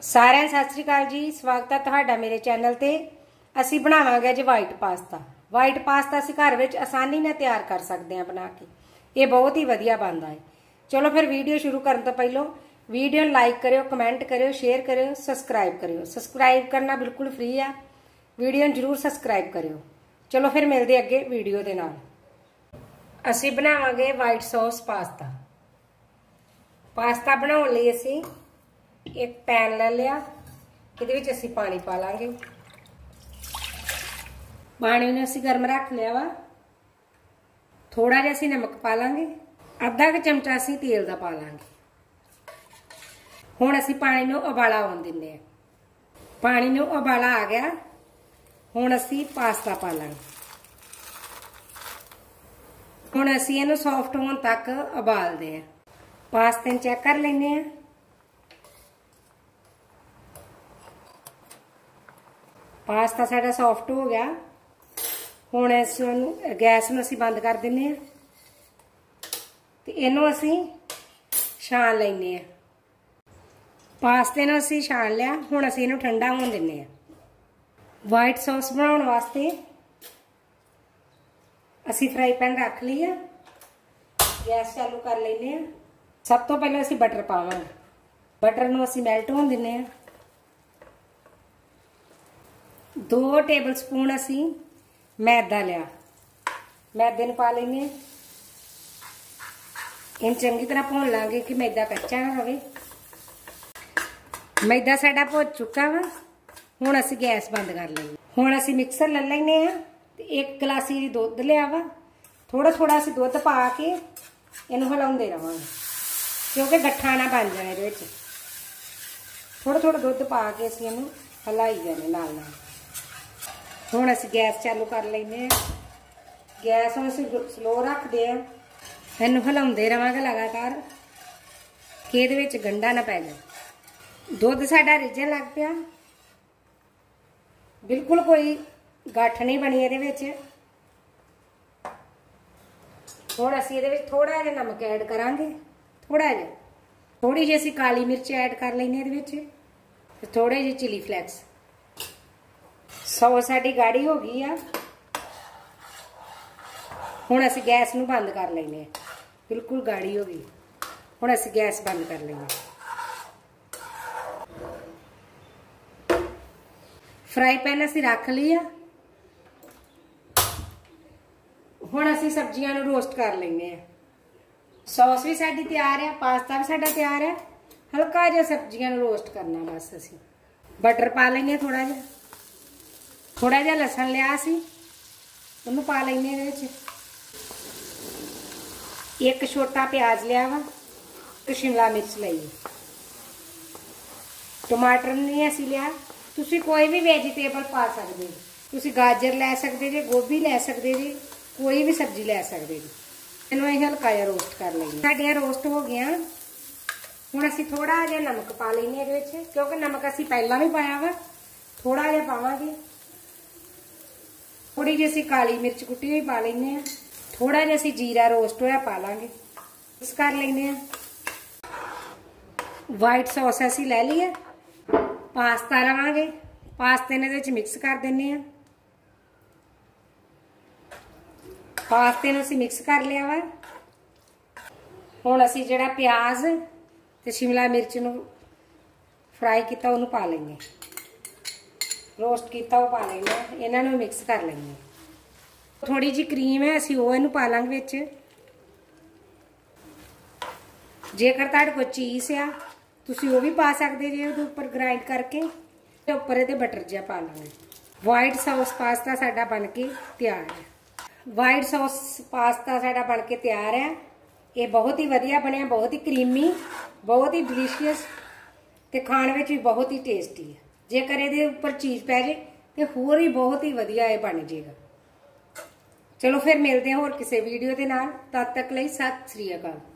सारिਆਂ सत श्री अकाल जी, स्वागत है तुहाडा मेरे चैनल ते। असी बनावांगे अज वाइट पास्ता। वाइट पास्ता असी घर विच आसानी नाल तैयार कर सकते हैं बना के। ये बहुत ही वधिया बनता है। चलो फिर वीडियो शुरू करने तो पहलों वीडियो लाइक करियो, कमेंट करियो, शेयर करियो, सबसक्राइब करियो। सबसक्राइब करना बिल्कुल फ्री है, वीडियो जरूर सबसक्राइब करियो। चलो फिर मिलते अगे वीडियो के नाल। असी बनावांगे वाइट सॉस पास्ता। पास्ता बनाने लई असी एक पैन ले लिया, इहदे विच असीं पानी पा लांगे। पानी ने असीं गर्म रख लिया वा। थोड़ा जिहा असीं नमक पा लांगे, आधा क चमचा असीं तेल दा पा लांगे। हुण असीं पानी नूं उबाला आउण दिंदे आ। पानी नूं उबाला आ गया, हुण असीं पास्ता पा लांगे। हुण असीं इहनूं सॉफ्ट होण तक उबालदे आ। पास्ते नूं चैक कर लैंदे आ। पास्ता साडा सॉफ्ट हो गया। हुण इसनूं गैस नूं असीं बंद कर दिंदे आ ते इहनूं असीं छान लैंदे आ। पास्ते नूं असीं छान लिया। हुण असीं इहनूं ठंडा होण दिंदे आ। वाइट सॉस बनाउण वास्ते असीं फ्राई पैन रख ली आ। गैस चालू कर लैंदे आ। सब तो पहले असीं बटर पावांगे। बटर नूं असीं मैल्ट होण दिंदे आ। 2 टेबल स्पून असी मैदा लिया। मैदे नूं पा लेंगे। इन चंगी तरह भून लांगे कि मैदा कच्चा ना रहे। मैदा साडा भुज चुका वा। हुण असी गैस बंद कर लेंगे। हुण असी मिक्सर ले लैने आ ते 1 गिलासी दुध लिया वा। थोड़ा थोड़ा असी दुध पा के इनूं हिलाउंदे रहांगे क्योंकि गट्ठा ना बन जाए। इहदे विच थोड़ा थोड़ा दुध पा के असी इनूं हिलाई जाने नाल नाल। हुण असीं गैस चालू कर लैंदे आ। गैस नूं असीं स्लो रखदे आ। इहनूं हिलाउंदे रहांगे लगातार कि इहदे विच गंढा ना पै जाए। दुध साडा रिझण लग पिया। बिल्कुल कोई गठ नहीं बनी इहदे विच। हुण असीं इहदे विच थोड़ा जिहा नमक ऐड करांगे। थोड़ा जिहा, थोड़ी जी असीं काली मिर्च ऐड कर लैंदे इहदे विच, थोड़े जी चिली फ्लैक्स। सॉस साडी गाढ़ी हो गई आ। हुण असीं गैस नूं बंद कर लैंदे आ। बिल्कुल गाढ़ी हो गई। हुण असीं गैस बंद कर लैंदे। फ्राई पैन असीं रख ली आ। हुण असीं सब्जियां नूं रोस्ट कर लैंदे आ। सॉस भी साडी तैयार है, पास्ता भी साडा तैयार है। हल्का जिहा सब्जियां नूं रोस्ट करना बस। असीं बटर पा लैंदे थोड़ा जिहा। थोड़ा जिहा लसन लिया सी, उन्होंने पा लेंगे इहदे विच। 1 छोटा प्याज लिया वा ते शिमला मिर्च लई। टमाटर नहीं असीं लिया। तुसीं कोई भी वेजीटेबल पा सकदे हो। तुसीं गाजर लै सकदे जे, गोभी लै सकदे जे, कोई भी सब्जी लै सकदे जे। इहनूं असीं हल्का जिहा रोस्ट कर लेंगे। साडियां रोस्ट हो गईयां। हुण असीं थोड़ा जिहा नमक पा लैंदे इहदे विच क्योंकि नमक असीं पहिलां भी पाया वा। थोड़ा जिहा पावांगे। थोड़ी जी असीं काली मिर्च कुटी हुई पा लेंगे। थोड़ा जिहा असीं जीरा रोस्ट होया पा लांगे। मिक्स कर लेंगे। वाइट सॉस असीं लै ली है। पास्ता लवांगे। पास्ते ने इहदे मिक्स कर देने आ। पास्ते नूं असीं मिक्स कर लिया वा। हुण असीं जिहड़ा प्याज ते शिमला मिर्च नूं फ्राई कीता उहनूं पा लेंगे। रोस्ट किया वो पा लेंगे। इन्हों मिक्स कर लेंगे। थोड़ी जी क्रीम है असी वो इनू पा लांगे विच। जेकर तुहाडे कोल चीज़ आ तुसी वो भी पा सकते जे उहदे उपर ग्राइंड करके। उपर इहदे बटर जिहा पा लांगे। वाइट सॉस पास्ता साडा बन के तैयार है। वाइट सॉस पास्ता साडा बन के तैयार है। ये बहुत ही वधिया बनिया, बहुत ही क्रीमी, बहुत ही डिलीशियस ते खाण विच भी बहुत ही टेस्टी है। जेकर ये उपर चीज़ पै जाए तो होर ही बहुत ही वधिया ये बन जाएगा। चलो फिर मिलते हैं होर किसी वीडियो के नाल। तद तक लई सत श्री अकाल।